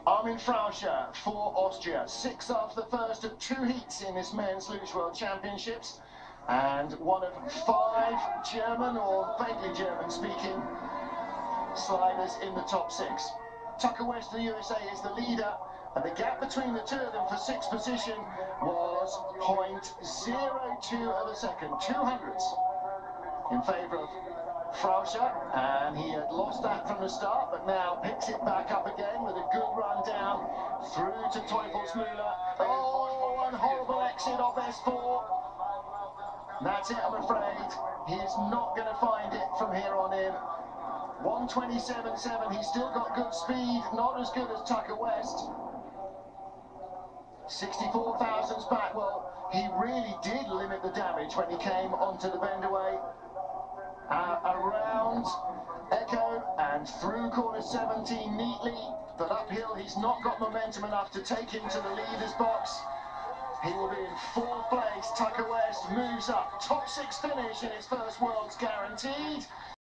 Armin Frauscher for Austria, 6 after the first of 2 heats in this men's luge world championships, and one of 5 German or vaguely German speaking sliders in the top 6. Tucker West of the USA is the leader, and the gap between the two of them for 6th position was 0.02 of a second, 200ths in favour of Frauscher, and he had lost that from the start, but now picks it back up again with a good run down through to Teufelsmüller. Oh, one horrible exit off S4. That's it, I'm afraid. He is not going to find it from here on in. 1:27.7, he's still got good speed, not as good as Tucker West. 64 thousandths back. Well, he really did limit the damage when he came onto the bend away. Around Echo and through corner 17 neatly, but uphill he's not got momentum enough to take him to the leader's box. He will be in 4th place. Tucker West moves up. Top 6 finish in his first Worlds guaranteed.